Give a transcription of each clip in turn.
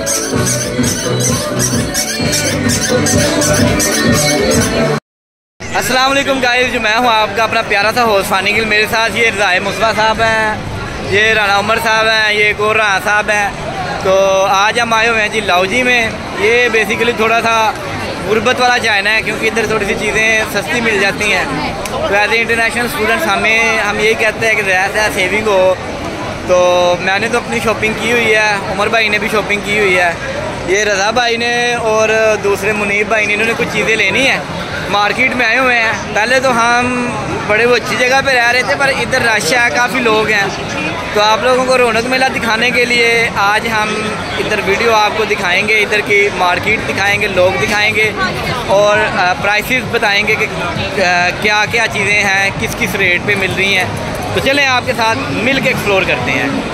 अस्सलाम वालेकुम गाइस, जो मैं हूँ आपका अपना प्यारा सा होस्ट फानी गिल। मेरे साथ ये रज़ाए मुस्तफ़ा साहब हैं, ये राना उमर साहब हैं, ये एक और राना साहब हैं। तो आज हम आए हुए हैं जी लाहौजी में। ये बेसिकली थोड़ा सा गुर्बत वाला चाइना है, क्योंकि इधर थोड़ी सी चीज़ें सस्ती मिल जाती हैं। तो एज ए इंटरनेशनल स्टूडेंट्स हम यही कहते हैं कि ज़्यादा सेविंग हो। तो मैंने तो अपनी शॉपिंग की हुई है, उमर भाई ने भी शॉपिंग की हुई है, ये रज़ा भाई ने और दूसरे मुनीब भाई ने, इन्होंने कुछ चीज़ें लेनी है। मार्केट में आए हुए हैं। पहले तो हम बड़े वो अच्छी जगह पे रह रहे थे, पर इधर रश है, काफ़ी लोग हैं। तो आप लोगों को रौनक मेला दिखाने के लिए आज हम इधर वीडियो आपको दिखाएंगे, इधर की मार्केट दिखाएंगे, लोग दिखाएंगे और प्राइसेस बताएंगे कि क्या क्या चीज़ें हैं, किस किस रेट पे मिल रही हैं। तो चलें आपके साथ मिल के एक्सप्लोर करते हैं।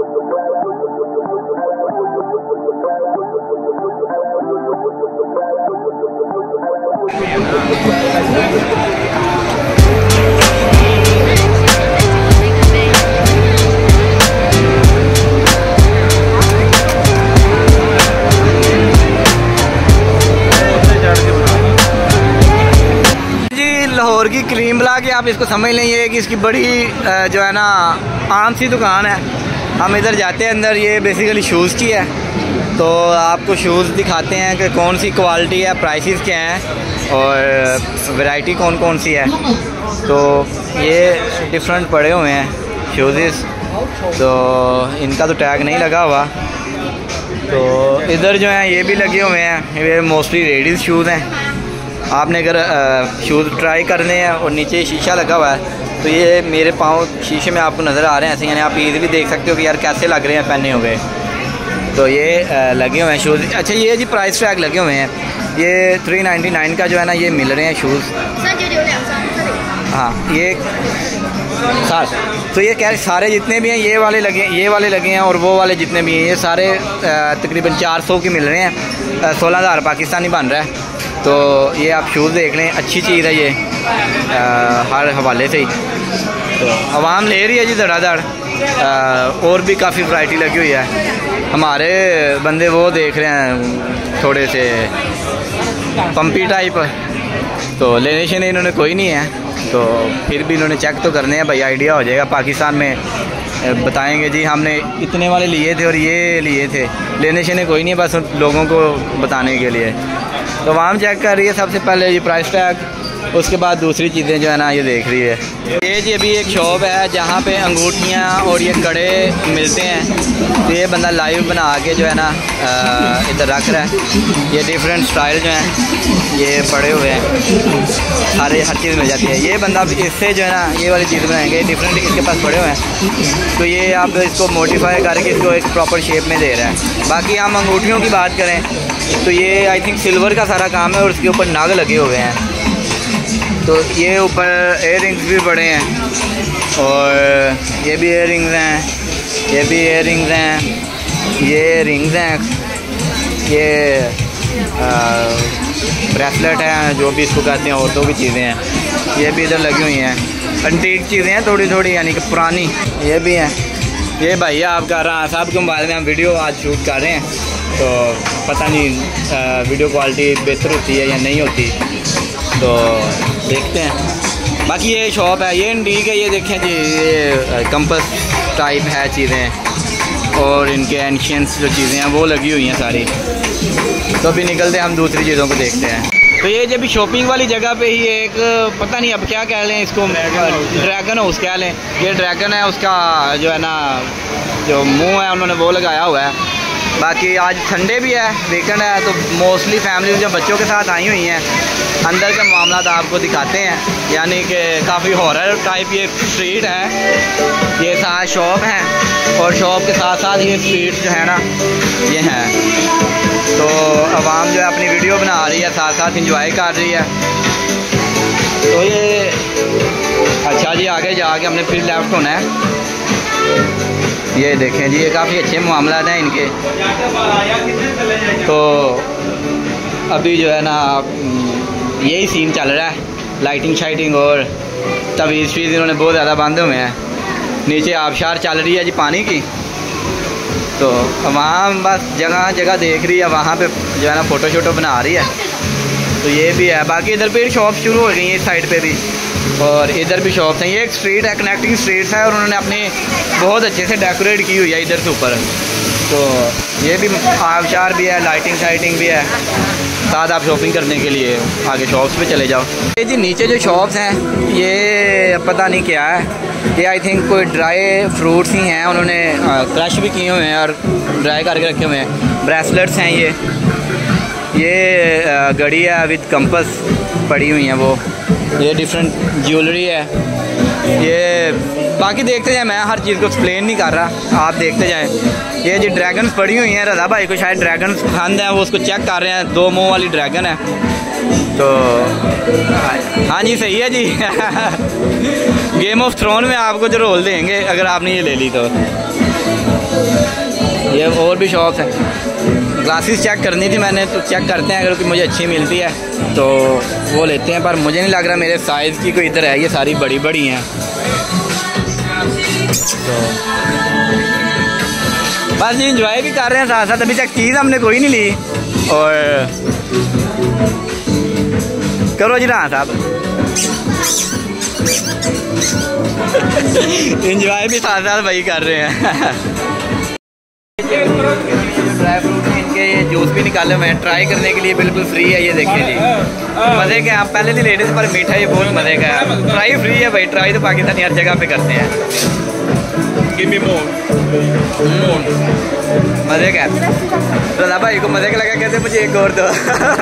लाहौर की क्रीम ला के आप इसको समझ लेंगे कि इसकी बड़ी जो है ना आम सी दुकान है। हम इधर जाते हैं अंदर, ये बेसिकली शूज़ की है। तो आपको शूज़ दिखाते हैं कि कौन सी क्वालिटी है, प्राइसेस क्या हैं और वैरायटी कौन कौन सी है। तो ये डिफरेंट पड़े हुए हैं शूज़, तो इनका तो टैग नहीं लगा हुआ। तो इधर जो है ये भी लगे हुए हैं, ये मोस्टली लेडीज़ शूज़ हैं। आपने अगर शूज़ ट्राई करने हैं और नीचे शीशा लगा हुआ है, तो ये मेरे पाँव शीशे में आपको नज़र आ रहे हैं ऐसे, यानी आप ईज़िली देख सकते हो कि यार कैसे लग रहे हैं पहने हुए। तो ये लगे हुए हैं शूज़। अच्छा, ये जी प्राइस टैग लगे हुए हैं, ये 399 का जो है ना ये मिल रहे हैं शूज़। हाँ, ये साथ तो ये कह सारे जितने भी हैं ये वाले लगे हैं और वो वाले जितने भी हैं ये सारे तकरीबन 400 के मिल रहे हैं। 16,000 पाकिस्तानी बन रहा है। तो ये आप शूज़ देख लें, अच्छी चीज़ है ये हर हवाले से ही। तो आवाम ले रही है जी धड़ाधड़, और भी काफ़ी वैरायटी लगी हुई है। हमारे बंदे वो देख रहे हैं थोड़े से पंपी टाइप, तो लेने से इन्होंने कोई नहीं है, तो फिर भी इन्होंने चेक तो करने हैं भाई, आइडिया हो जाएगा। पाकिस्तान में बताएंगे जी हमने इतने वाले लिए थे और ये लिए थे, लेने से कोई नहीं है, बस लोगों को बताने के लिए। तो वहाँ चेक कर रही है सबसे पहले ये प्राइस टैग, उसके बाद दूसरी चीज़ें जो है ना ये देख रही है। ये जी अभी एक शॉप है जहाँ पे अंगूठियाँ और ये कड़े मिलते हैं। तो ये बंदा लाइव बना के जो है ना इधर रख रहा है। ये डिफरेंट स्टाइल जो हैं ये पड़े हुए हैं, सारे हर चीज़ मिल जाती है। ये बंदा इससे जो है ना ये वाली चीज़ बनाएंगे, डिफरेंट इसके पास पड़े हुए हैं। तो ये आप इसको मॉडिफाई करके इसको एक प्रॉपर शेप में दे रहा है। बाकी हम अंगूठियों की बात करें तो ये आई थिंक सिल्वर का सारा काम है और उसके ऊपर नाग लगे हुए हैं। तो ये ऊपर एयर रिंग्स भी पड़े हैं और ये भी एयर रिंग्स हैं, ये भी एयर रिंग्स हैं, ये रिंग्स हैं, ये ब्रेसलेट हैं, जो भी इसको कहते हैं, औरतों की चीज़ें हैं। ये भी इधर लगी हुई हैं, एंटीक चीज़ें हैं थोड़ी थोड़ी, यानी कि पुरानी। ये भी हैं। ये भैया आपका राना साहब के मोबाइल में हम वीडियो आज शूट कर रहे हैं, तो पता नहीं वीडियो क्वालिटी बेहतर होती है या नहीं होती, तो देखते हैं। बाकी ये शॉप है, ये एंटीक है। ये देखें जी, ये कंपस टाइप है चीज़ें और इनके एंशियंस जो चीज़ें हैं वो लगी हुई हैं सारी। तो अभी निकलते हैं हम दूसरी चीज़ों को देखते हैं। तो ये जब शॉपिंग वाली जगह पे ही एक पता नहीं अब क्या कह लें इसको, ड्रैगन हाउस कह लें। ये ड्रैगन है, उसका जो है ना जो मुंह है उन्होंने वो लगाया हुआ है। बाकी आज संडे भी है, वीकेंड है, तो मोस्टली फैमिली जो बच्चों के साथ आई हुई हैं। अंदर के मामला आपको दिखाते हैं, यानी कि काफ़ी हॉरर टाइप ये स्ट्रीट है। ये साथ शॉप हैं और शॉप के साथ साथ ये स्ट्रीट जो है ना ये हैं। तो आवाम जो है अपनी वीडियो बना रही है, साथ साथ इंजॉय कर रही है। तो ये अच्छा जी, आगे जाके हमने फिर लेफ्ट होना है। ये देखें जी, ये काफ़ी अच्छे मामला हैं इनके। तो अभी जो है ना यही सीन चल रहा है, लाइटिंग शाइटिंग और तवीज़ फीज़ इन्होंने बहुत ज़्यादा बांधे हुए हैं। नीचे आबशार चल रही है जी पानी की। तो वहाँ बस जगह जगह देख रही है, वहाँ पे जो है ना फ़ोटो शोटो बना रही है। तो ये भी है। बाकी इधर पे शॉप शुरू हो गई है इस साइड पे भी, और इधर भी शॉप्स हैं। ये एक स्ट्रीट है, कनेक्टिंग स्ट्रीट्स है, और उन्होंने अपने बहुत अच्छे से डेकोरेट की हुई है इधर से ऊपर। तो ये भी आबशार भी है, लाइटिंग शाइटिंग भी है, साथ आप शॉपिंग करने के लिए आगे शॉप्स पे चले जाओ। ये जी नीचे जो शॉप्स हैं ये पता नहीं क्या है, ये आई थिंक कोई ड्राई फ्रूट्स ही हैं, उन्होंने क्रश भी किए हुए हैं और ड्राई करके रखे हुए हैं। ब्रेसलेट्स हैं ये घड़ी है विद कंपस पड़ी हुई हैं वो, ये डिफरेंट ज्वेलरी है ये। बाकी देखते जाएं, मैं हर चीज़ को एक्सप्लेन नहीं कर रहा, आप देखते जाएं। ये जो ड्रैगन्स पड़ी हुई हैं, रज़ा भाई को शायद ड्रैगन्स पसंद है, वो उसको चेक कर रहे हैं। 2 मुँह वाली ड्रैगन है। तो हाँ जी सही है जी गेम ऑफ थ्रोन में आपको जो रोल देंगे अगर आपने ये ले ली तो। ये और भी शॉप्स हैं। ग्लासेस चेक करनी थी मैंने, तो चेक करते हैं, अगर कोई मुझे अच्छी मिलती है तो वो लेते हैं, पर मुझे नहीं लग रहा मेरे साइज़ की कोई इधर है। ये सारी बड़ी बड़ी हैं। तो बस जी इंजॉय भी कर रहे हैं साथ साथ। अभी तक चीज़ हमने कोई नहीं ली, और करो जी ना साहब इंजॉय भी साथ साथ वही कर रहे हैं ड्राई फ्रूट इनके ये जूस भी निकाले हुए हैं ट्राई करने के लिए, बिल्कुल फ्री है। ये देखिए जी मज़े का। आप पहले थी लेडीज़ पर मीठा ये बहुत मज़े का है। ट्राई फ्री है भाई, ट्राई तो पाकिस्तानी हर जगह पे करते हैं। मज़े का रज़ा भाई को मज़े का लगा, कहते मुझे एक और दो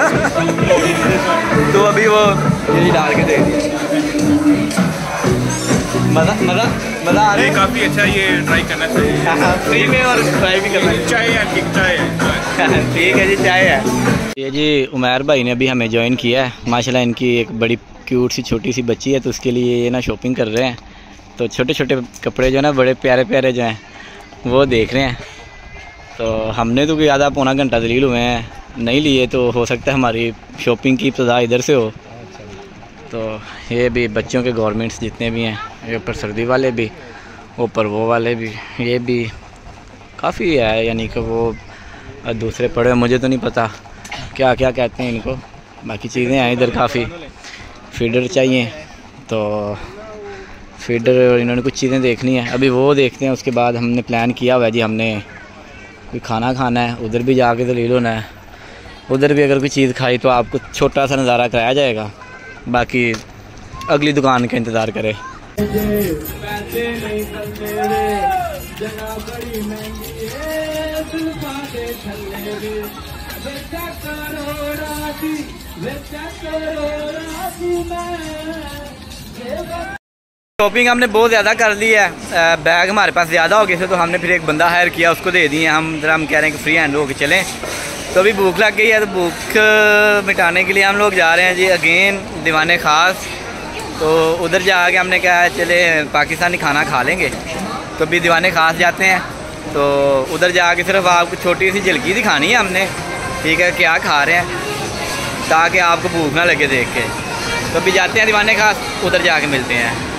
तो अभी वो यही डाल के दे दिया। मज़ा मज़ा मज़ा आ रहा है। काफ़ी अच्छा, ये ट्राई करना चाहिए फ्री में, और ट्राई भी करना चाहिए। चाय ठीक है जी, चाय है। ये जी उमैर भाई ने अभी हमें ज्वाइन किया है। माशाल्लाह इनकी एक बड़ी क्यूट सी छोटी सी बच्ची है, तो उसके लिए ये ना शॉपिंग कर रहे हैं। तो छोटे छोटे कपड़े जो है ना बड़े प्यारे प्यारे जो हैं वो देख रहे हैं। तो हमने तो कोई आधा पौना घंटा दलील हुए हैं, नहीं लिए, तो हो सकता है हमारी शॉपिंग की इब्तिदा इधर से हो। तो ये भी बच्चों के गवर्नमेंट्स जितने भी हैं, ये ऊपर सर्दी वाले भी, ऊपर वो वाले भी, ये भी काफ़ी है। यानी कि वो दूसरे पड़े, मुझे तो नहीं पता क्या क्या कहते हैं इनको, बाकी चीज़ें हैं इधर काफ़ी। फीडर चाहिए तो फीडर, इन्होंने कुछ चीज़ें देखनी है, अभी वो देखते हैं। उसके बाद हमने प्लान किया हुआ है जी, हमने कोई खाना खाना है, उधर भी जाके दलील होना है। उधर भी अगर कोई चीज़ खाई तो आपको छोटा सा नज़ारा कराया जाएगा, बाकी अगली दुकान का इंतज़ार करें। शॉपिंग हमने बहुत ज़्यादा कर ली है, बैग हमारे पास ज़्यादा हो गए थे, तो हमने फिर एक बंदा हायर किया, उसको दे दिए। हम कह रहे हैं कि फ्री हैंड होकर चलें। तो अभी भूख लग गई है, तो भूख मिटाने के लिए हम लोग जा रहे हैं जी अगेन दीवाने ख़ास। तो उधर जाके हमने कहा चले पाकिस्तानी खाना खा लेंगे, तो अभी दीवाने ख़ास जाते हैं। तो उधर जाके सिर्फ आपको छोटी सी झलकी दिखानी है हमने, ठीक है, क्या खा रहे हैं, ताकि आपको भूख ना लगे देख के। तो अभी जाते हैं दीवाने ख़ास, उधर जाके मिलते हैं।